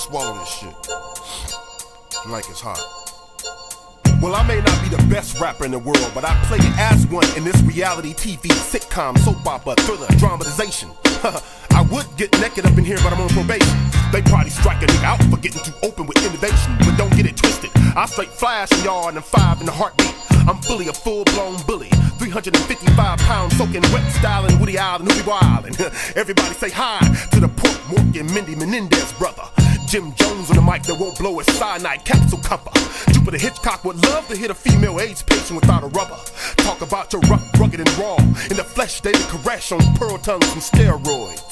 swallow this shit like it's hot. Well, I may not be the best rapper in the world, but I play as one in this reality TV, sitcom, soap opera, thriller, dramatization. I would get naked up in here, but I'm on probation. They probably strike a nigga out for getting too open with innovation, but don't get it twisted. I straight flash in y'all and I'm 5 in the heartbeat. I'm fully a full-blown bully, 355 pounds, soaking wet, styling Woody Allen, Louis Wildin'. Everybody say hi to the Pork Morgan, Mindy Menendez brother. Jim Jones on the mic that won't blow his cyanide capsule cover. Jupiter Hitchcock would love to hit a female AIDS patient without a rubber. Talk about your rough, rugged, and raw. In the flesh, David Koresh on pearl tongues and steroids.